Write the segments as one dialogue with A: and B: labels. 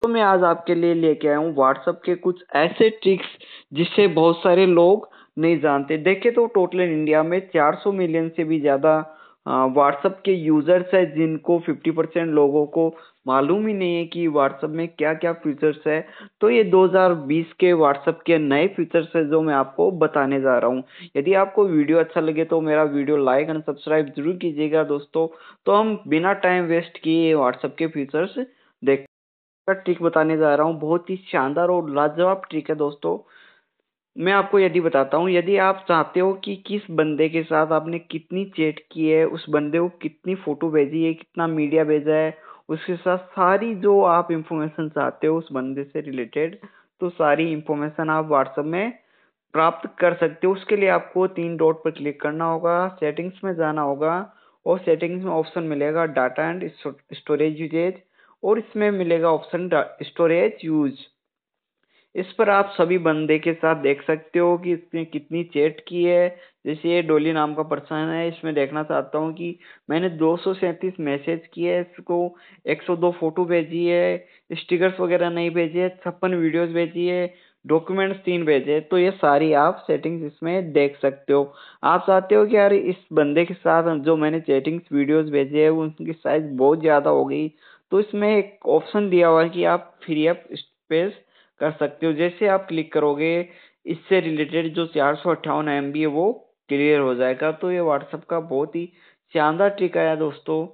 A: तो मैं आज आपके लिए लेके आया हूँ व्हाट्सएप के कुछ ऐसे ट्रिक्स जिससे बहुत सारे लोग नहीं जानते। देखे तो टोटल इंडिया में 400 मिलियन से भी ज्यादा व्हाट्सएप के यूजर्स है, जिनको 50% लोगों को मालूम ही नहीं है कि व्हाट्सएप में क्या क्या फीचर्स है। तो ये 2020 के व्हाट्सएप के नए फीचर्स है जो मैं आपको बताने जा रहा हूँ। यदि आपको वीडियो अच्छा लगे तो मेरा वीडियो लाइक एंड सब्सक्राइब जरूर कीजिएगा दोस्तों। तो हम बिना टाइम वेस्ट किए व्हाट्सएप के फीचर्स देख का ट्रिक बताने जा रहा हूँ। बहुत ही शानदार और लाजवाब ट्रिक है दोस्तों। मैं आपको यदि बताता हूँ, यदि आप चाहते हो कि किस बंदे के साथ आपने कितनी चैट की है, उस बंदे को कितनी फोटो भेजी है, कितना मीडिया भेजा है, उसके साथ सारी जो आप इंफॉर्मेशन चाहते हो उस बंदे से रिलेटेड, तो सारी इंफॉर्मेशन आप व्हाट्सएप में प्राप्त कर सकते हो। उसके लिए आपको 3 डॉट पर क्लिक करना होगा, सेटिंग्स में जाना होगा और सेटिंग्स में ऑप्शन मिलेगा डाटा एंड स्टोरेज यूजेज, और इसमें मिलेगा ऑप्शन स्टोरेज यूज। इस पर आप सभी बंदे के साथ देख सकते हो कि इसने कितनी चैट की है। जैसे ये डोली नाम का पर्सन है, इसमें देखना चाहता हूँ कि मैंने 237 मैसेज किए है इसको, 102 फोटो भेजी है, स्टिकर्स वगैरह नहीं भेजे है, 56 वीडियोस भेजी है, डॉक्यूमेंट्स 3 भेजे हैं। तो ये सारी आप सेटिंग्स इसमें देख सकते हो। आप चाहते हो कि यार इस बंदे के साथ जो मैंने चैटिंग्स वीडियोस भेजे है उनकी साइज बहुत ज्यादा हो गई, तो इसमें एक ऑप्शन दिया हुआ है कि आप फ्री अप स्पेस कर सकते हो। जैसे आप क्लिक करोगे, इससे रिलेटेड जो 458 MB है वो क्लियर हो जाएगा। तो ये व्हाट्सएप का बहुत ही शानदार ट्रिक आया दोस्तों।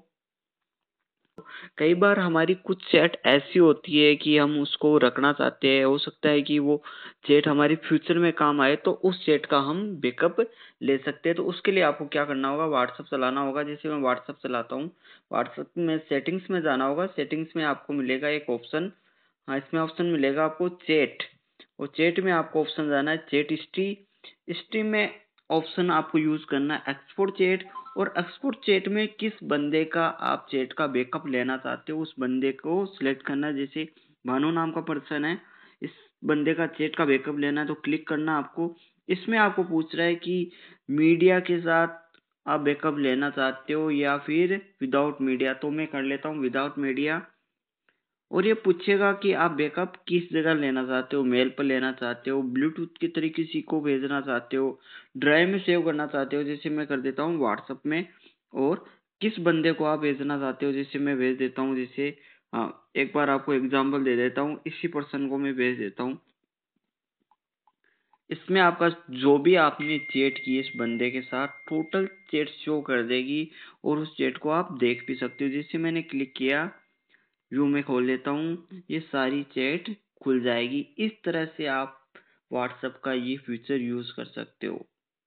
A: कई बार हमारी कुछ चैट ऐसी होती है कि हम उसको रखना चाहते हैं, हो सकता है कि वो चैट हमारी फ्यूचर में काम आए, तो उस चैट का हम बैकअप ले सकते हैं। तो उसके लिए आपको क्या करना होगा, व्हाट्सएप चलाना होगा। जैसे मैं व्हाट्सएप चलाता हूँ, व्हाट्सएप में सेटिंग्स में जाना होगा। सेटिंग्स में आपको मिलेगा एक ऑप्शन, हाँ इसमें ऑप्शन मिलेगा आपको चैट, और चैट में आपको ऑप्शन जाना है चैट हिस्ट्री। हिस्ट्री में ऑप्शन आपको यूज करना है एक्सपोर्ट चैट, और एक्सपोर्ट चैट में किस बंदे का आप चैट का बैकअप लेना चाहते हो उस बंदे को सिलेक्ट करना है। जैसे भानु नाम का पर्सन है, इस बंदे का चैट का बैकअप लेना है तो क्लिक करना आपको। इसमें आपको पूछ रहा है कि मीडिया के साथ आप बैकअप लेना चाहते हो या फिर विदाउट मीडिया, तो मैं कर लेता हूँ विदाउट मीडिया। और ये पूछेगा कि आप बैकअप किस जगह लेना चाहते हो, मेल पर लेना चाहते हो, ब्लूटूथ के तरीके किसी को भेजना चाहते हो, ड्राइव में सेव करना चाहते हो, जैसे मैं कर देता हूँ व्हाट्सएप में। और किस बंदे को आप भेजना चाहते हो, जैसे मैं भेज देता हूँ, जैसे हाँ एक बार आपको एग्जांपल दे देता हूँ, इसी पर्सन को मैं भेज देता हूँ। इसमें आपका जो भी आपने चैट की इस बंदे के साथ टोटल चैट शो कर देगी, और उस चैट को आप देख भी सकते हो। जैसे मैंने क्लिक किया, व्यू में खोल लेता हूँ, ये सारी चैट खुल जाएगी। इस तरह से आप व्हाट्सएप का ये फीचर यूज कर सकते हो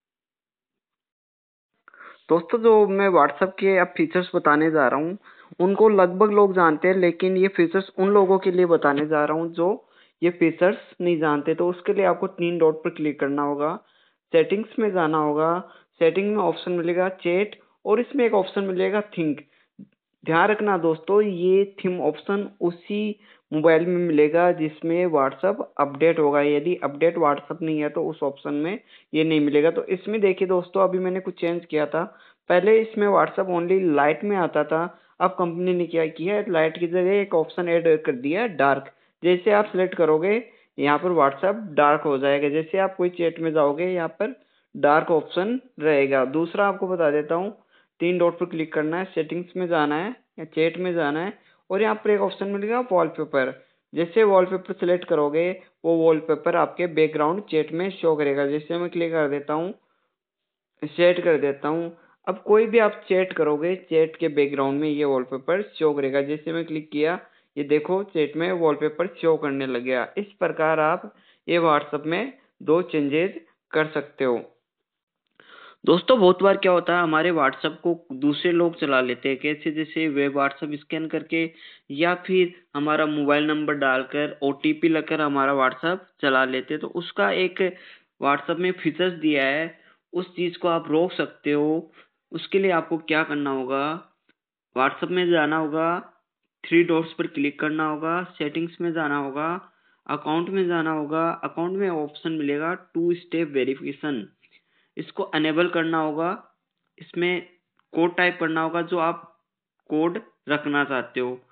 A: दोस्तों। जो मैं व्हाट्सएप के अब फीचर्स बताने जा रहा हूँ उनको लगभग लोग जानते हैं, लेकिन ये फीचर्स उन लोगों के लिए बताने जा रहा हूँ जो ये फीचर्स नहीं जानते। तो उसके लिए आपको 3 डॉट पर क्लिक करना होगा, सेटिंग्स में जाना होगा। सेटिंग में ऑप्शन मिलेगा चैट, और इसमें एक ऑप्शन मिलेगा थिंक। ध्यान रखना दोस्तों, ये थीम ऑप्शन उसी मोबाइल में मिलेगा जिसमें व्हाट्सएप अपडेट होगा। यदि अपडेट व्हाट्सएप नहीं है तो उस ऑप्शन में ये नहीं मिलेगा। तो इसमें देखिए दोस्तों, अभी मैंने कुछ चेंज किया था। पहले इसमें व्हाट्सएप ओनली लाइट में आता था, अब कंपनी ने क्या किया है, लाइट की जगह एक ऑप्शन ऐड कर दिया है डार्क। जैसे आप सिलेक्ट करोगे यहाँ पर व्हाट्सएप डार्क हो जाएगा। जैसे आप कोई चैट में जाओगे यहाँ पर डार्क ऑप्शन रहेगा। दूसरा आपको बता देता हूँ, 3 डॉट पर क्लिक करना है, सेटिंग्स में जाना है या चैट में जाना है, और यहाँ पर एक ऑप्शन मिलेगा वॉलपेपर। जैसे वॉलपेपर सिलेक्ट करोगे वो वॉलपेपर आपके बैकग्राउंड चैट में शो करेगा। जैसे मैं क्लिक कर देता हूँ, सेट कर देता हूँ, अब कोई भी आप चैट करोगे चैट के बैकग्राउंड में ये वॉलपेपर शो करेगा। जैसे मैं क्लिक किया, ये देखो चैट में वॉलपेपर शो करने लग गया। इस प्रकार आप ये व्हाट्सएप में 2 चेंजेस कर सकते हो दोस्तों। बहुत बार क्या होता है, हमारे व्हाट्सएप को दूसरे लोग चला लेते हैं। कैसे, जैसे वे व्हाट्सएप स्कैन करके या फिर हमारा मोबाइल नंबर डालकर ओटीपी लेकर हमारा व्हाट्सएप चला लेते हैं। तो उसका एक व्हाट्सएप में फीचर्स दिया है, उस चीज को आप रोक सकते हो। उसके लिए आपको क्या करना होगा, व्हाट्सएप में जाना होगा, 3 डॉट्स पर क्लिक करना होगा, सेटिंग्स में जाना होगा, अकाउंट में जाना होगा। अकाउंट में ऑप्शन मिलेगा 2 स्टेप वेरिफिकेशन, इसको अनेबल करना होगा। इसमें कोड टाइप करना होगा जो आप कोड रखना चाहते हो।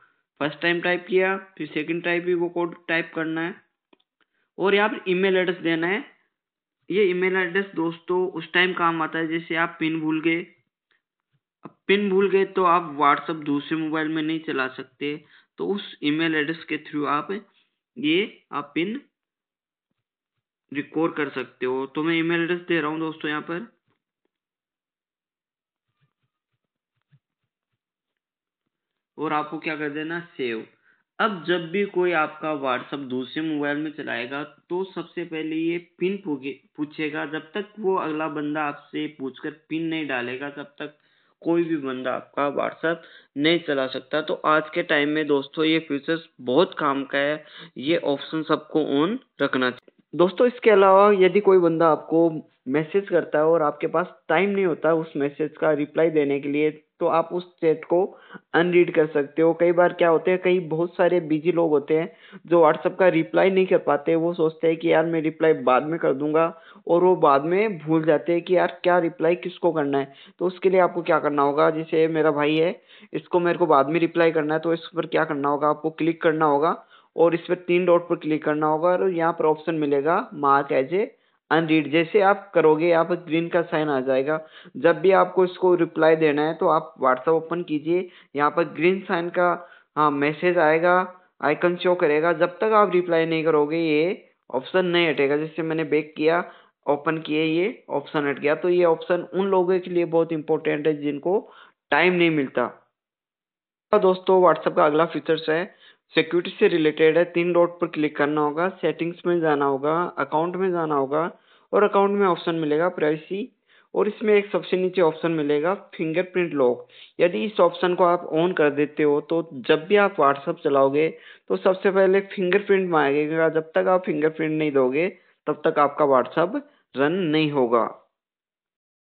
A: फर्स्ट टाइम टाइप किया, फिर सेकंड टाइम भी वो कोड टाइप करना है और यहाँ पर ईमेल एड्रेस देना है। ये ईमेल एड्रेस दोस्तों उस टाइम काम आता है जैसे आप पिन भूल गए। अब पिन भूल गए तो आप व्हाट्सएप दूसरे मोबाइल में नहीं चला सकते, तो उस ईमेल एड्रेस के थ्रू आप पिन रिकॉर्ड कर सकते हो। तो मैं ईमेल एड्रेस दे रहा हूँ दोस्तों यहाँ पर, और आपको क्या कर देना, सेव। अब जब भी कोई आपका व्हाट्सएप दूसरे मोबाइल में चलाएगा तो सबसे पहले ये पिन पूछेगा। जब तक वो अगला बंदा आपसे पूछकर पिन नहीं डालेगा तब तक कोई भी बंदा आपका व्हाट्सएप नहीं चला सकता। तो आज के टाइम में दोस्तों ये फीचर्स बहुत काम का है, ये ऑप्शन सबको ऑन रखना चाहिए। दोस्तों इसके अलावा यदि कोई बंदा आपको मैसेज करता है और आपके पास टाइम नहीं होता उस मैसेज का रिप्लाई देने के लिए, तो आप उस चैट को अनरीड कर सकते हो। कई बार क्या होते हैं, कई बहुत सारे बिजी लोग होते हैं जो व्हाट्सएप का रिप्लाई नहीं कर पाते। वो सोचते हैं कि यार मैं रिप्लाई बाद में कर दूंगा, और वो बाद में भूल जाते हैं कि यार क्या रिप्लाई किसको करना है। तो उसके लिए आपको क्या करना होगा, जैसे मेरा भाई है, इसको मेरे को बाद में रिप्लाई करना है, तो इस पर क्या करना होगा, आपको क्लिक करना होगा और इस पर 3 डॉट पर क्लिक करना होगा और यहाँ पर ऑप्शन मिलेगा मार्क एज ए अनरीड। जैसे आप करोगे यहाँ पर ग्रीन का साइन आ जाएगा। जब भी आपको इसको रिप्लाई देना है तो आप व्हाट्सएप ओपन कीजिए, यहाँ पर ग्रीन साइन का मैसेज आएगा, आइकन शो करेगा। जब तक आप रिप्लाई नहीं करोगे ये ऑप्शन नहीं हटेगा। जैसे मैंने बैक किया, ओपन किए, ये ऑप्शन हट गया। तो ये ऑप्शन उन लोगों के लिए बहुत इंपॉर्टेंट है जिनको टाइम नहीं मिलता। तो दोस्तों व्हाट्सएप का अगला फीचर्स है, सिक्योरिटी से रिलेटेड है। 3 डॉट पर क्लिक करना होगा, सेटिंग्स में जाना होगा, अकाउंट में जाना होगा और अकाउंट में ऑप्शन मिलेगा प्राइवेसी, और इसमें एक सबसे नीचे ऑप्शन मिलेगा फिंगरप्रिंट लॉक। यदि इस ऑप्शन को आप ऑन कर देते हो तो जब भी आप व्हाट्सएप चलाओगे तो सबसे पहले फिंगरप्रिंट मांगेगा। जब तक आप फिंगरप्रिंट नहीं दोगे तब तक आपका व्हाट्सएप रन नहीं होगा।